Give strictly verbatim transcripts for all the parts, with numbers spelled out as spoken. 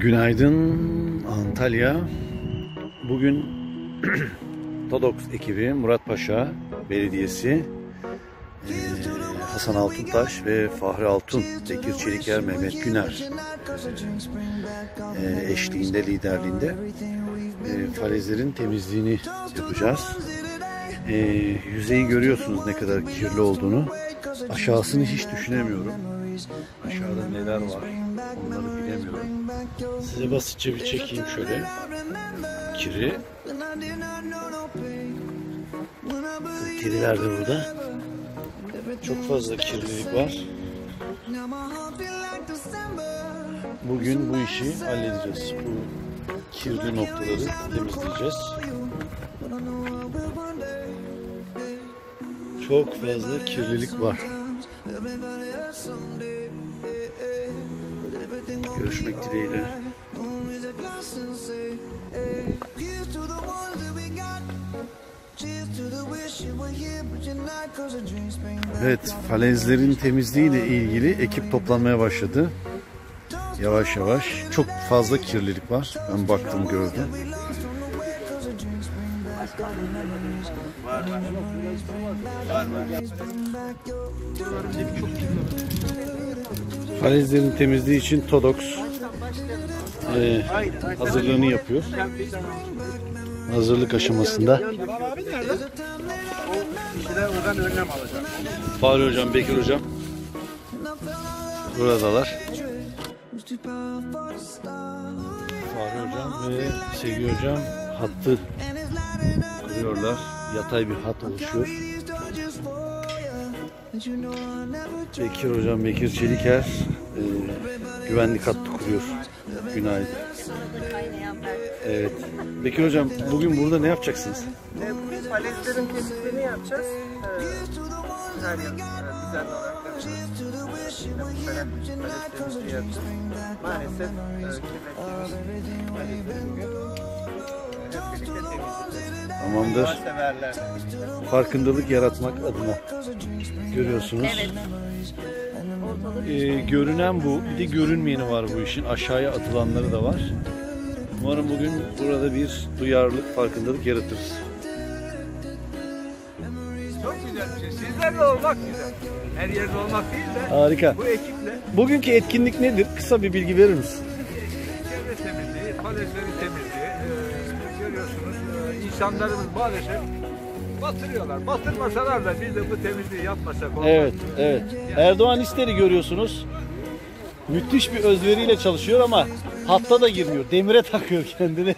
Günaydın Antalya. Bugün TODOX ekibi, Muratpaşa Belediyesi, Hasan Altuntaş ve Fahri Altun, Bekir Çeliker, Mehmet Güner eşliğinde, liderliğinde falezlerin temizliğini yapacağız. Yüzeyi görüyorsunuz ne kadar kirli olduğunu. Aşağısını hiç düşünemiyorum. Aşağıda neler var onları bilemiyorum. Size basitçe bir çekeyim şöyle. Kiri. Kediler de burada. Çok fazla kirlilik var. Bugün bu işi halledeceğiz. Bu kirli noktaları temizleyeceğiz. Çok fazla kirlilik var. Görüşmek dileğiyle. Evet, falezlerin temizliği ile ilgili ekip toplanmaya başladı. Yavaş yavaş. Çok fazla kirlilik var. Ben baktım, gördüm. Falezlerin temizliği için TODOX e, hazırlığını yapıyor. Hazırlık aşamasında. Fahri Hocam, Bekir Hocam buradalar. Fahri Hocam ve Sevgi Hocam hattı kuruyorlar. Yatay bir hat oluşuyor. Bekir Hocam, Bekir Çeliker e, güvenlik hattı kuruyor. Günaydın. Evet. Bekir Hocam, bugün burada ne yapacaksınız? Bugün falezlerin temizliğini yapacağız. Her yıl düzenli olarak yapacağız. Falez temizliği yapacağız. Maalesef kirlettiğimiz falezleri bugün hep birlikte temizleyeceğiz. Tamamdır. Farkındalık yaratmak adına. Görüyorsunuz. Evet. Ee, görünen bu. Bir de görünmeyeni var bu işin. Aşağıya atılanları da var. Umarım bugün burada bir duyarlılık, farkındalık yaratırız. Çok güzel bir şey. Sizlerle olmak güzel. Her yerde olmak değil de Harika. bu ekiple Bugünkü etkinlik nedir? Kısa bir bilgi verir misin? çevre temizliği, falezleri temizliği. Ee, görüyorsunuz e, insanlarımız maalesef batırıyorlar. Batırmasalar da biz de bu temizliği yapmasak olmaz. Evet, evet. Erdoğan İster'i görüyorsunuz. Müthiş bir özveriyle çalışıyor ama hatta da girmiyor. Demire takıyor kendini.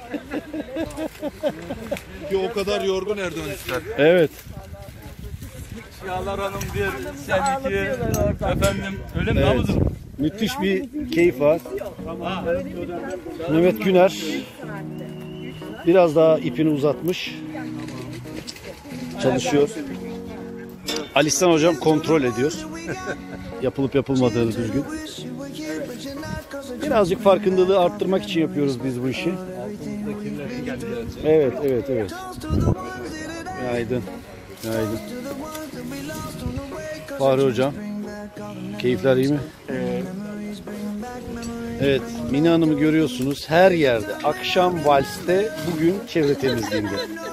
Ki o kadar yorgun Erdoğan İster. Evet. Çağlar Hanım diye sen iki efendim öyle mi Evet. Müthiş bir keyif var. Mehmet Güner biraz daha ipini uzatmış. Çalışıyor. Alistan Hocam kontrol ediyor. Yapılıp yapılmadığını düzgün. Birazcık farkındalığı arttırmak için yapıyoruz biz bu işi. Evet, evet, evet. Günaydın. Günaydın. Fahri Hocam. Keyifler iyi mi? Evet, Mine Hanım'ı görüyorsunuz her yerde. Akşam valste, bugün çevre temizliğinde.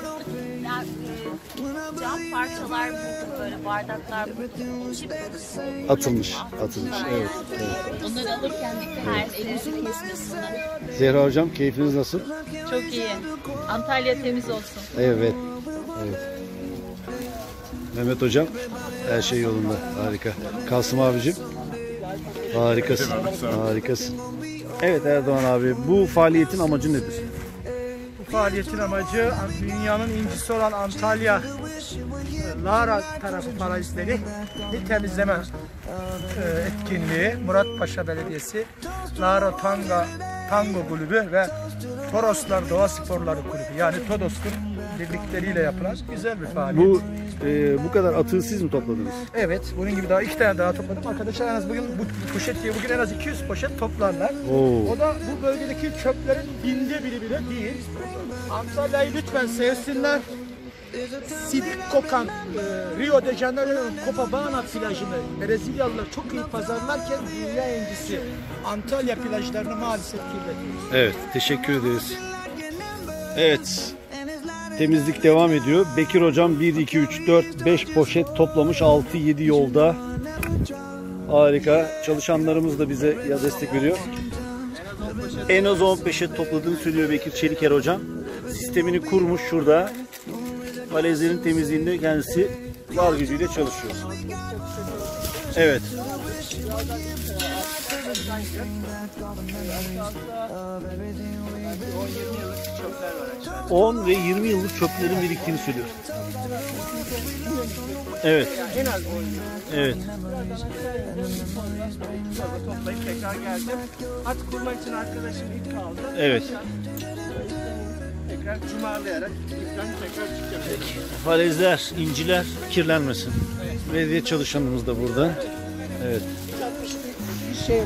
Cam parçalar buldum, böyle bardaklar buldum. Çip Atılmış, atılmış. Evet, evet. onları alırken de her elinizi kesmesinler. Zehra Hocam, keyfiniz nasıl? Çok iyi. Antalya temiz olsun. Evet, evet. Mehmet Hocam, her şey yolunda. Harika. Kasım abicim, harikasın, harikasın. Evet Erdoğan abi, bu faaliyetin amacı nedir? Bu faaliyetin amacı dünyanın incisi olan Antalya Lara tarafı parazitleri bir temizleme etkinliği. Muratpaşa Belediyesi, Lara Tanga Tango Kulübü ve Toroslar Doğa Sporları Kulübü, yani TODOX'un birlikleriyle yapılan güzel bir faaliyet. Bu e, bu kadar atığı siz mi topladınız? Evet, bunun gibi daha iki tane daha topladım. Arkadaşlar en az bugün bu poşet diye bugün en az iki yüz poşet toplarlar. Oo. O da bu bölgedeki çöplerin binde biri bile değil. Antalya'yı lütfen sevsinler. sidik kokan e, Rio de Janeiro'nun Copacabana plajını Brezilyalılar çok iyi pazarlarken dünya incisi Antalya plajlarını maalesef kirletiyoruz. Evet, teşekkür ederiz. Evet, temizlik devam ediyor. Bekir hocam bir, iki, üç, dört, beş poşet toplamış, altı yedi yolda. Harika. Çalışanlarımız da bize ya destek veriyor. En az on poşet topladığını söylüyor Bekir Çeliker hocam. Sistemini kurmuş şurada. Falezlerin temizliğinde kendisi var gücüyle çalışıyor. Evet. on ve yirmi yıllık çöplerin biriktiğini söylüyor. Evet. Evet. Toplayıp tekrar geldim. Hat kurmak için arkadaşım ip aldı. Evet. Tekrar cumarlayarak ipten tekrar çıkacağım. Falezler, inciler kirlenmesin. Belediye çalışanımız da burada. Evet. Bir şey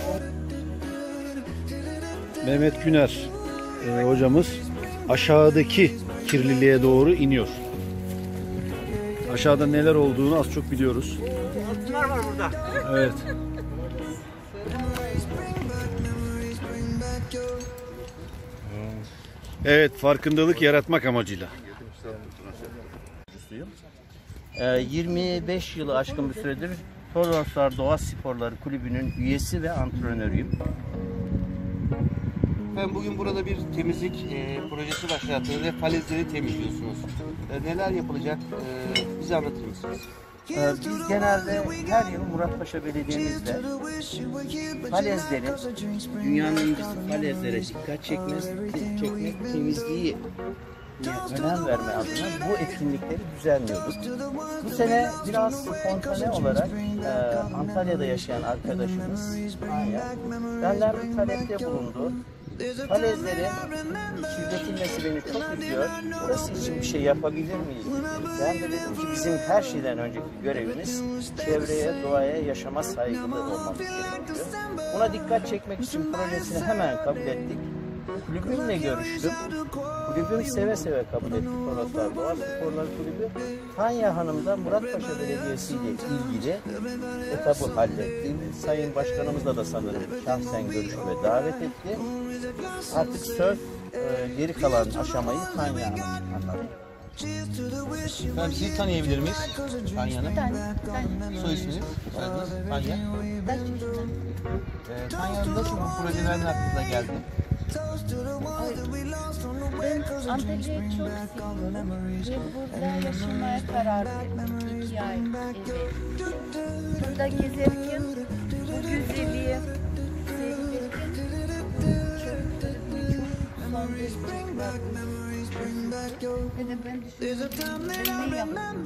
Mehmet Güner e, hocamız aşağıdaki kirliliğe doğru iniyor. Aşağıda neler olduğunu az çok biliyoruz. altınlar var burada. Evet. Evet, farkındalık yaratmak amacıyla. yirmi beş yılı aşkın bir süredir Toroslar Doğa Sporları Kulübü'nün üyesi ve antrenörüyüm. Ben bugün burada bir temizlik e, projesi başlattınız ve falezleri temizliyorsunuz. E, neler yapılacak? E, bize anlatır mısınız? Ee, Biz genelde her yıl Muratpaşa Belediye'mizde falezleri, dünyanın incisi falezlere dikkat çekmek, çekmek temizliği önem verme adına bu etkinlikleri düzenliyorduk. Bu sene biraz spontane olarak e, Antalya'da yaşayan arkadaşımız Anya benden bir talepte bulundu. Falezlerin kirletilmesi beni çok üzüyor. Burası için bir şey yapabilir miyiz? Ben de dedim ki bizim her şeyden önceki görevimiz çevreye, doğaya, yaşama saygılı olmamız gerekiyor. Buna dikkat çekmek için projesini hemen kabul ettik. Kulübümle görüştüm. Kulübüm seve seve kabul etti. Toroslar Doğa Sporları Kulübü. Tanya Hanım da Muratpaşa Belediyesi ile ilgili etabı halletti. Sayın Başkanımızla da sanırım şahsen görüşme davet etti. Artık söz e, geri kalan aşamayı Tanya Hanım anlattı. Ben sizi tanıyabilir miyiz? Tanya Hanım. Soy isminiz? Soyadınız? Tanya. E, Tanya Hanım nasıl bu projelerin aklınıza geldi? Ben Antalya'yı çok seviyorum ve burada yaşamaya karar verdim iki ay evvel. Burada gezerken bu güzelliği seyrettim. Ve de ben düşünüyorum, ben ne yapayım?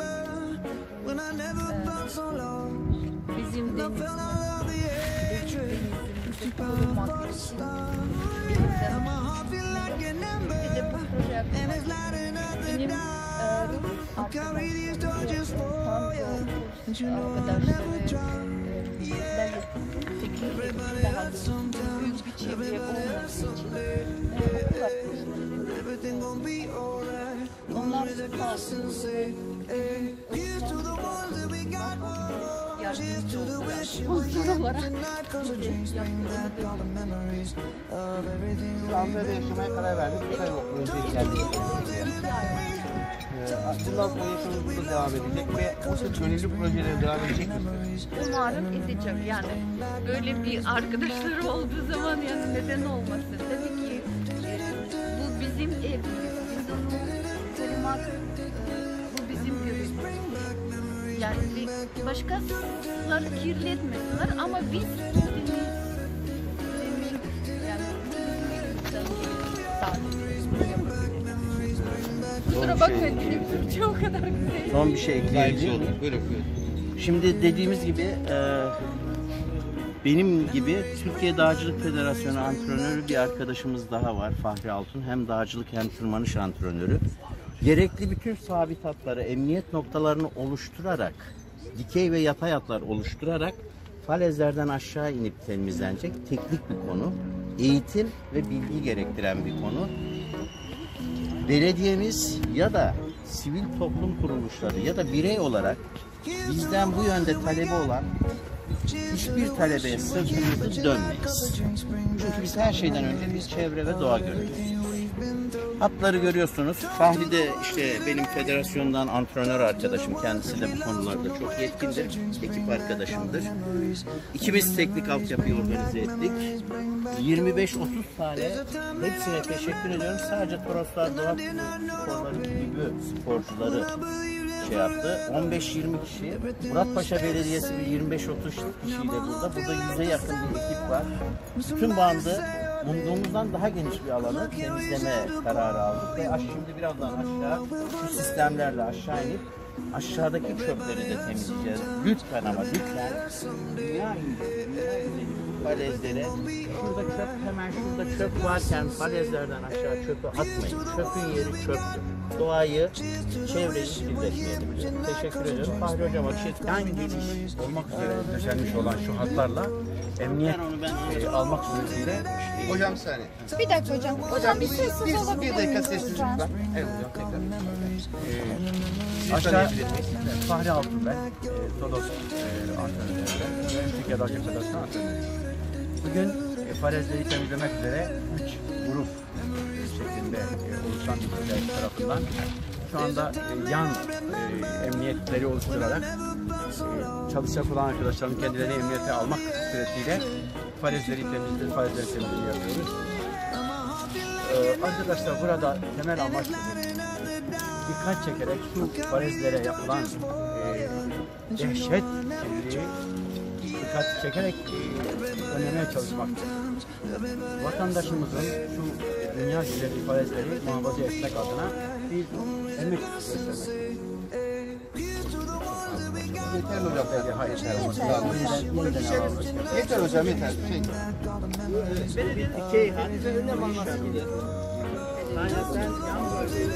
Ee, bizim denizimiz, bizim denizimizi korumak için bir de bu proje yapmak. Benim e, arkadaşlarım, daha büyük bir çevre olması için onlar yardımcı oldular. Sponsor olarak Antalya'da yaşamaya karar verdik. Bu sene önce geldik. Bundan sonra yaşamımız burada devam edecek ve o tür gönüllü projelere devam edecek misiniz? umarım edeceğim. Yani böyle bir arkadaşları olduğu zaman yani neden olmasın? Tabii ki e, bu bizim evimiz. Biz onu korumak, e, bu bizim görevimiz. Yani bir başkaları kirletmesinler ama biz kendimiz yani kusura bakmayın benim Türkçe o kadar güzel. Son bir şey ekleyebilir miyim? Böyle böyle. Şimdi dediğimiz gibi e, benim gibi Türkiye Dağcılık Federasyonu antrenörü bir arkadaşımız daha var, Fahri Altun. Hem dağcılık hem tırmanış antrenörü. Gerekli bütün sabit hatları, emniyet noktalarını oluşturarak, dikey ve yatay hatlar oluşturarak falezlerden aşağı inip temizlenecek teknik bir konu. Eğitim ve bilgi gerektiren bir konu. Belediyemiz ya da sivil toplum kuruluşları ya da birey olarak bizden bu yönde talebi olan hiçbir talebeye sırtımızı dönmeyiz. Çünkü biz her şeyden önce bir çevre ve doğa görüyoruz. Hatları görüyorsunuz. Fahri de işte benim federasyondan antrenör arkadaşım. Kendisi de bu konularda çok yetkindir. Ekip arkadaşımdır. İkimiz teknik altyapıyı organize ettik. yirmi beş otuz tane hepsine teşekkür ediyorum. Sadece Toroslar Doğa Sporları gibi sporcuları şey yaptı. on beş yirmi kişi. Muratpaşa Belediyesi bir yirmi beş otuz kişiyle burada. Burada yüze yakın bir ekip var. Bütün bandı umduğumuzdan daha geniş bir alanı temizleme kararı aldık ve şimdi birazdan aşağı şu sistemlerle aşağı inip aşağıdaki çöpleri de temizleyeceğiz. Lütfen ama lütfen dünya incisi, dünya incisi bu falezlere şurada çöp, hemen şurada çöp varken falezlerden aşağı çöpü atmayın. Çöpün yeri çöptür. Doğayı, çevreyi kirletmeyelim. Teşekkür ediyorum. Fahri Hocam'a bir şey hangi iş olmak üzere döşenmiş olan şu hatlarla emniyet e, almak suretiyle Hocam bir saniye. Bir dakika hocam. Hocam bir sessiz Bir, olabilir bir dakika miyiz sessizlik lütfen? var. Evet hocam tekrar. e, aşağı Fahri Altun ben, e, Todos e, antrenörü, Türkiye Dağcı Federasyonu antrenörü. Bugün e, falezleri temizlemek üzere üç grup şeklinde e, oluşan bir şey tarafından şu anda e, yan e, emniyetleri oluşturarak e, çalışacak olan arkadaşların kendilerini emniyete almak suretiyle falezleri temizliyoruz, falezleri temizliği yapıyoruz. Ee, arkadaşlar burada temel amaç dikkat çekerek şu falezlere yapılan e, dehşet kirliliği dikkat çekerek e, önlemeye çalışmaktır. Vatandaşımızın şu dünya güzeli falezleri muhafaza etmek adına bir emek göstermek. Yeter mi hocam? Peki, hayır, Yeter. Yeter hocam yeter. Şey. Belediye dikey hani öyle mi anlatılır? Yani sen yan bölgeyi